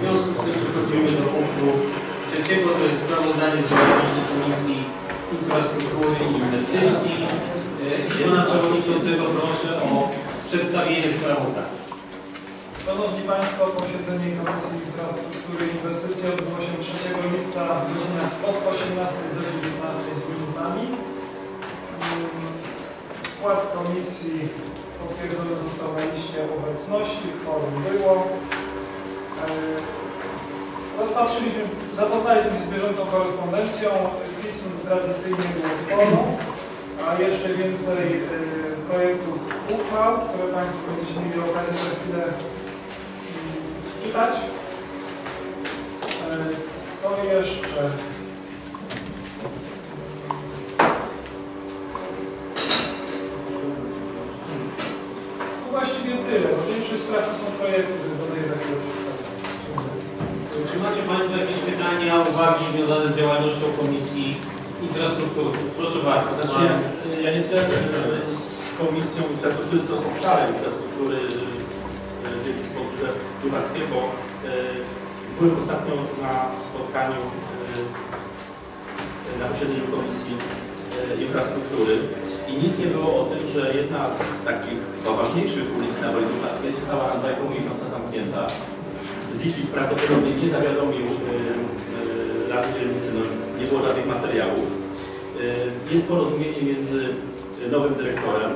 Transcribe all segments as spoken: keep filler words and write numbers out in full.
związku z tym przechodzimy do punktu trzeciego, to jest sprawozdanie z działalności Komisji Infrastruktury i Inwestycji. I pana przewodniczącego proszę o przedstawienie sprawozdania. Szanowni Państwo, posiedzenie Komisji Infrastruktury i Inwestycji odbyło się trzeciego lipca w godzinach od osiemnastej do dziewiętnastej z minutami. Skład komisji potwierdzony został na liście obecności, kworum było. Rozpatrzyliśmy, zapoznaliśmy się z bieżącą korespondencją, pism tradycyjnie było sporo, a jeszcze więcej y, projektów uchwał, które Państwo będziecie mieli okazję za chwilę y, czytać. Y, co jeszcze? Właściwie tyle, bo większość spraw to są projekty, dodaję za chwilę przedstawię. Czy macie Państwo jakieś pytania, uwagi związane z działalnością Komisji Infrastruktury? Proszę bardzo. Znaczy, ja, ja nie tyle z Komisją Infrastruktury, co z obszarem infrastruktury dzielnicy Podgórze Piłackiego. Byłem ostatnio na spotkaniu na posiedzeniu Komisji Infrastruktury. I nic nie było o tym, że jedna z takich ważniejszych ulic na Woli Piłackiej została na dwa i pół miesiąca zamknięta. Zikit prawdopodobnie nie zawiadomił Rady Dzielnicy, no, nie było żadnych materiałów. Jest porozumienie między nowym dyrektorem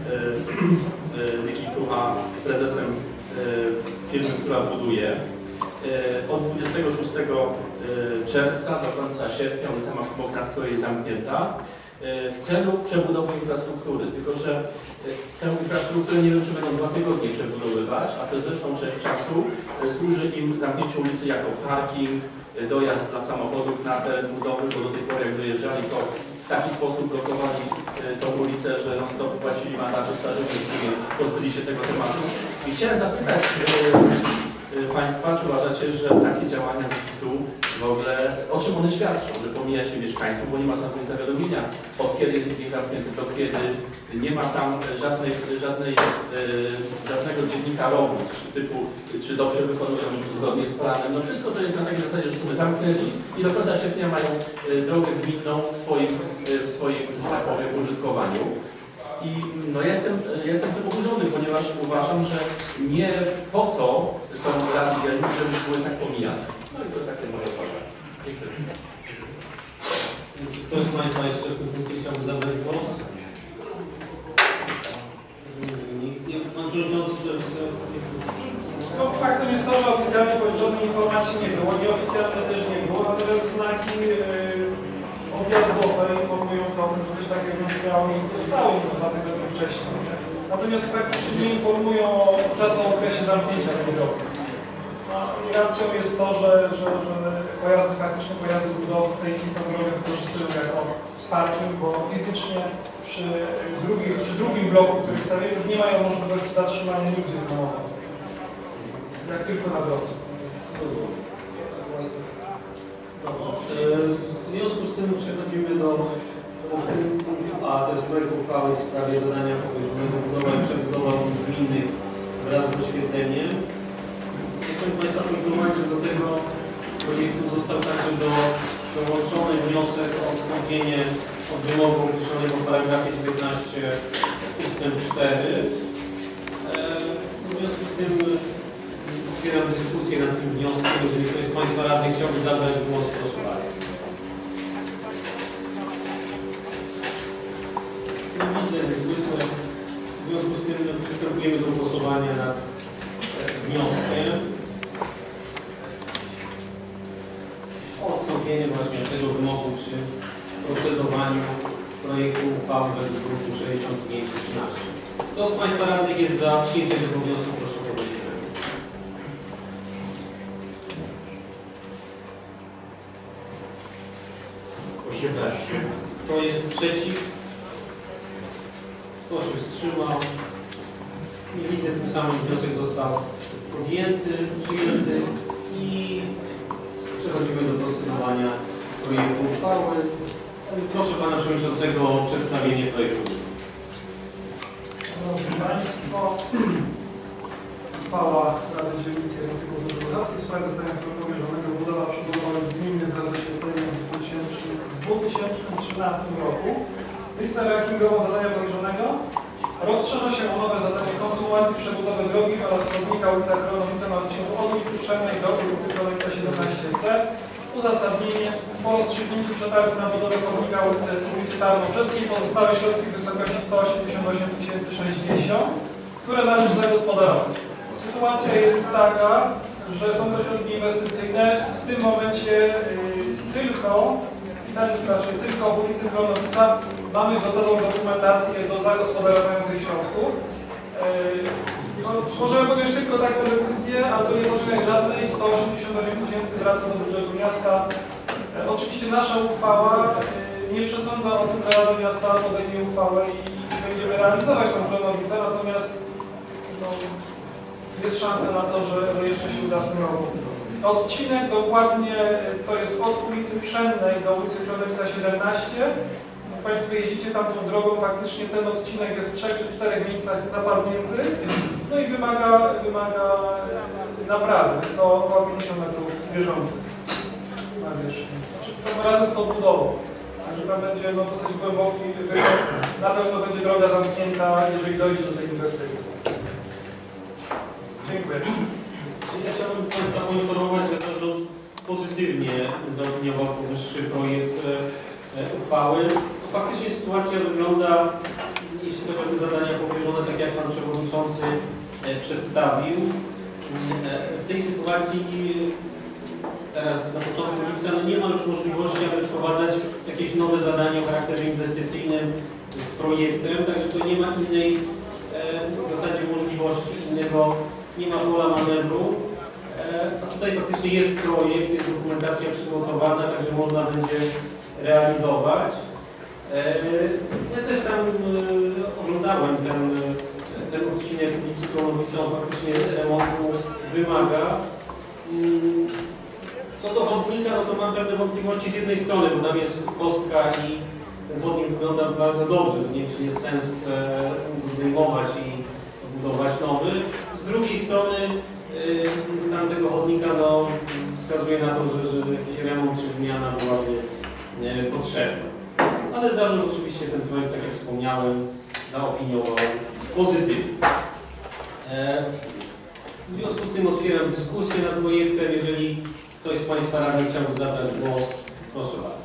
Zikitu a prezesem firmy, która buduje. Od dwudziestego szóstego czerwca do końca sierpnia ulica Boknackiego jest zamknięta w celu przebudowy infrastruktury, tylko że tę infrastrukturę nie wiem, czy będą dwa tygodnie przebudowywać, a przez zresztą część czasu służy im zamknięcie ulicy jako parking, dojazd dla samochodów na teren budowy, bo do tej pory jak dojeżdżali, to w taki sposób blokowali tą ulicę, że non stop płacili mandaty strażnicy, więc pozbyli się tego tematu. I chciałem zapytać Państwa, czy uważacie, że takie działania Zikitu w ogóle, o czym one świadczą, że pomija się mieszkańców, bo nie ma żadnego zawiadomienia, od kiedy jest zamknięty, do kiedy nie ma tam żadnej, żadnej, e, żadnego dziennika robót, typu, czy dobrze wykonują zgodnie z planem. No wszystko to jest na takiej zasadzie, że sobie zamknęli i do końca sierpnia mają e, drogę gminną w swoim, e, w swoim, że tak powiem, użytkowaniu. I no jestem, jestem tym oburzony, ponieważ uważam, że nie po to są rady dzielnice, żeby były tak pomijane. No i to jest takie moje uwagi. Dziękuję. Czy ktoś z Państwa jeszcze w tym punkcie chciałby zabrać głos? Nie, Pan Przewodniczący też... No, faktem jest to, że oficjalnie żadnej informacji nie było, nieoficjalnie też nie było, natomiast znaki yy, objazdowe informujące o tym, że coś takiego miało miejsce stało dwa tygodnie wcześniej. Natomiast faktycznie nie informują o czasookresie zamknięcia tego drogi. No, i racją jest to, że, że, że pojazdy, faktycznie pojazdy budowy w tej chwili tą drogę wykorzystują jako parking, bo fizycznie przy drugim, przy drugim bloku, który stawiają, już nie mają możliwości zatrzymania nigdzie samochodu. Jak tylko na drodze. Dobrze. W związku z tym przechodzimy do punktu A, to jest projekt uchwały w sprawie zadania powierzonego budowa i przebudowa ulic gminnych wraz z oświetleniem. Chciałbym Państwa poinformować, że do tego projektu został także do, dołączony wniosek o odstąpienie od wymogu określonego w paragrafie dziewiętnaście ustęp cztery. W związku z tym otwieram dyskusję nad tym wnioskiem. Jeżeli ktoś z Państwa radnych chciałby zabrać głos, proszę bardzo. Nie widzę dyskusji. W związku z tym przystępujemy do głosowania nad wnioskiem o odstąpienie właśnie tego wymogu przy procedowaniu projektu uchwały według punktu sześćdziesiąt pięć trzynaście. Kto z Państwa radnych jest za przyjęciem tego wniosku? Proszę o podnieść rękę. osiemnaście. Kto jest przeciw? Kto się wstrzymał? Nie widzę, tym samym wniosek został podjęty, przyjęty i przechodzimy do procedowania projektu uchwały. Proszę Pana Przewodniczącego o przedstawienie projektu. Szanowni Państwo, uchwała Rady Dzielnicy Jacego dokumentacji w sprawie zadania powierzonego budowa przebudowy gminy wraz ze świetleniem w dwa tysiące trzynastym roku. Lista rankingową zadania powierzonego rozszerza się o nowe zadanie kontynuacji przebudowy drogi oraz chodnika ulica Kronowice na odcinku od ulicy Pszczelnej do ulicy Kronowica siedemnaście C. Uzasadnienie: po rozstrzygnięciu przetargu na budowę chodnika ulicy, ulicy Tarnobrzeskiej pozostałe środki w wysokości sto osiemdziesiąt osiem tysięcy sześćdziesiąt, które należy zagospodarować. Sytuacja jest taka, że są to środki inwestycyjne. W tym momencie yy, tylko, znaczy, tylko w ulicy Kronowica mamy gotową dokumentację do zagospodarowania tych środków. Yy, no, możemy podjąć tylko taką decyzję, ale to nie potrzebuje żadnej. sto osiemdziesiąt osiem tysięcy wraca do budżetu miasta. Yy, oczywiście nasza uchwała yy, nie przesądza o tym, że Rada Miasta podejmie uchwałę i, i będziemy realizować tę Kronowicę, natomiast no, jest szansa na to, że jeszcze się uda w tym roku. Odcinek dokładnie to jest od ulicy Pszczelnej do ulicy Kronowica siedemnaście. Jak Państwo jeździcie tamtą drogą, faktycznie ten odcinek jest w trzech czy czterech miejscach zapadnięty, no i wymaga, wymaga naprawy. Jest to około pięćdziesiąt metrów bieżących na wierzchni. Tym razem pod budową. Także tam będzie no, dosyć głęboki wychód. Na pewno będzie droga zamknięta, jeżeli dojdzie do tej inwestycji. Dziękuję. Ja chciałbym Państwa poinformować, że zarząd pozytywnie zaopiniował powyższy projekt e, uchwały. Faktycznie sytuacja wygląda, jeśli chodzi o te zadania powierzone, tak jak Pan Przewodniczący e, przedstawił. E, w tej sytuacji teraz na początku lipca no nie ma już możliwości, aby wprowadzać jakieś nowe zadania o charakterze inwestycyjnym z projektem, także to nie ma innej e, w zasadzie możliwości, innego nie ma pola manewru. A tutaj faktycznie jest projekt, jest dokumentacja przygotowana, także można będzie realizować. Ja też tam oglądałem ten, ten odcinek ulicy Kronowica, on faktycznie remontu wymaga. Co do chodnika, no to mam pewne wątpliwości z jednej strony, bo tam jest kostka i ten chodnik wygląda bardzo dobrze. Nie wiem, czy jest sens go zdejmować i budować nowy. Z drugiej strony yy, stan tego chodnika no, wskazuje na to, że, że jakiś remont czy wymiana byłaby yy, potrzebna. Ale zarząd oczywiście ten projekt, tak jak wspomniałem, zaopiniował pozytywnie. E, w związku z tym otwieram dyskusję nad projektem. Jeżeli ktoś z Państwa radnych chciałby zabrać głos, proszę bardzo.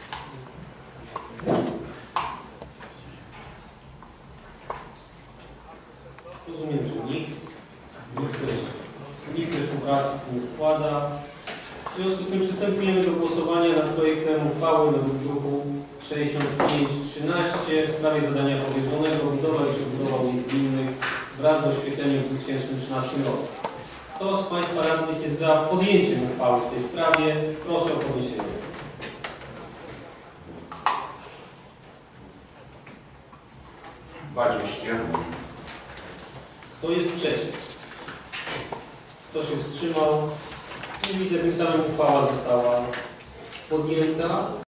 Rozumiem, że nikt. Nikt też, nikt też poprawki nie składa. W związku z tym przystępujemy do głosowania nad projektem uchwały według druku sześćdziesiąt pięć trzynaście w sprawie zadania powierzonego budowa i przebudowa ulic gminnych wraz z oświetleniem w dwa tysiące trzynastym roku. Kto z Państwa radnych jest za podjęciem uchwały w tej sprawie? Proszę o podniesienie. dwadzieścia. Kto jest przeciw? Kto się wstrzymał? Nie widzę, tym samym uchwała została podjęta.